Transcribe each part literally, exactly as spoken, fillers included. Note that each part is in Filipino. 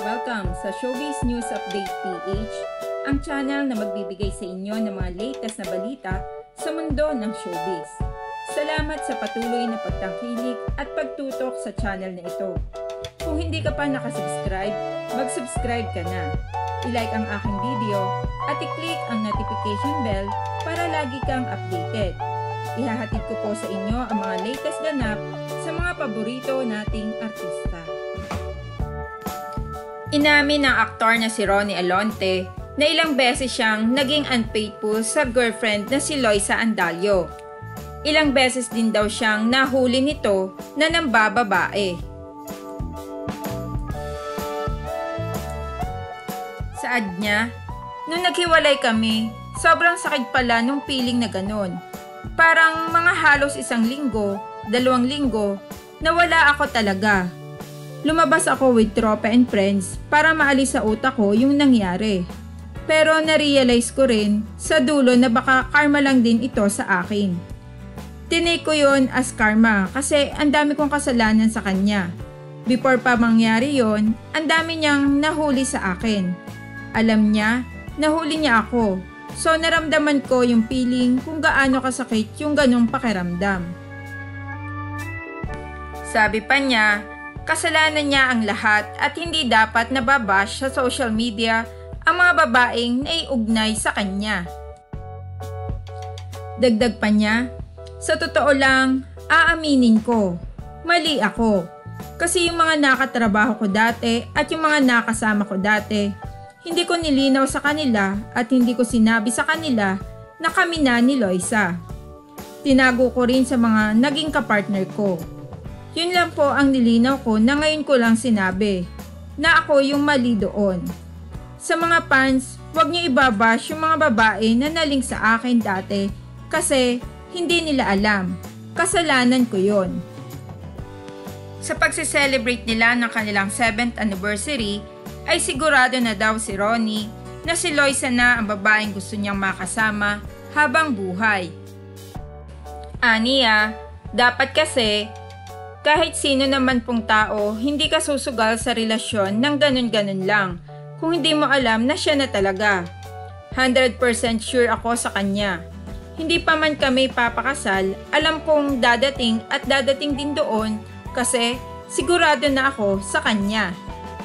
Welcome sa Showbiz News Update P H, ang channel na magbibigay sa inyo ng mga latest na balita sa mundo ng showbiz. Salamat sa patuloy na pagtangkilik at pagtutok sa channel na ito. Kung hindi ka pa nakasubscribe, mag-subscribe ka na. I-like ang aking video at i-click ang notification bell para lagi kang updated. Ihahatid ko po sa inyo ang mga latest ganap sa mga paborito nating artista. Inamin ng aktor na si Ronnie Alonte na ilang beses siyang naging unfaithful sa girlfriend na si Loisa Andalio. Ilang beses din daw siyang nahuli nito na nambababae. Saad niya, nung naghiwalay kami, sobrang sakit pala nung feeling na ganun. Parang mga halos isang linggo, dalawang linggo, nawala ako talaga. Lumabas ako with tropa and friends para maalis sa utak ko yung nangyari. Pero na-realize ko rin sa dulo na baka karma lang din ito sa akin. Tinake ko yun as karma kasi ang dami kong kasalanan sa kanya. Before pa mangyari yon, ang dami niyang nahuli sa akin. Alam niya, nahuli niya ako. So naramdaman ko yung feeling kung gaano kasakit yung ganong pakiramdam. Sabi pa niya, kasalanan niya ang lahat at hindi dapat nababash sa social media ang mga babaeng naiugnay sa kanya. Dagdag pa niya, sa totoo lang, aaminin ko, mali ako. Kasi yung mga nakatrabaho ko dati at yung mga nakasama ko dati, hindi ko nilinaw sa kanila at hindi ko sinabi sa kanila na kami na ni Loisa. Tinago ko rin sa mga naging kapartner ko. Yun lang po ang nilinaw ko na ngayon ko lang sinabi, na ako yung mali doon. Sa mga fans, huwag niyo ibabash yung mga babae na naling sa akin dati kasi hindi nila alam. Kasalanan ko yon. Sa pagse-celebrate nila ng kanilang seventh anniversary, ay sigurado na daw si Ronnie na si Loisa na ang babaeng gusto niyang makasama habang buhay. Aniya, dapat kasi kahit sino naman pong tao, hindi ka susugal sa relasyon ng ganun-ganun lang kung hindi mo alam na siya na talaga. one hundred percent sure ako sa kanya. Hindi pa man kami papakasal, alam kong dadating at dadating din doon kasi sigurado na ako sa kanya.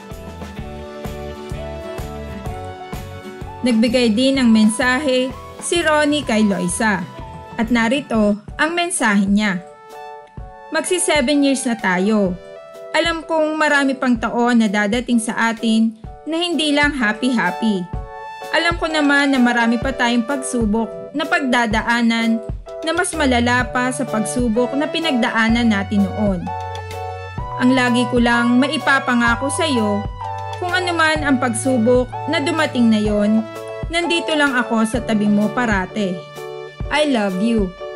Nagbigay din ng mensahe si Ronnie kay Loisa at narito ang mensahe niya. Magsi seven years na tayo. Alam kong marami pang taon na dadating sa atin na hindi lang happy-happy. Alam ko naman na marami pa tayong pagsubok na pagdadaanan na mas malala pa sa pagsubok na pinagdaanan natin noon. Ang lagi ko lang maipapangako sa iyo, kung ano man ang pagsubok na dumating na yon, nandito lang ako sa tabi mo parate. I love you.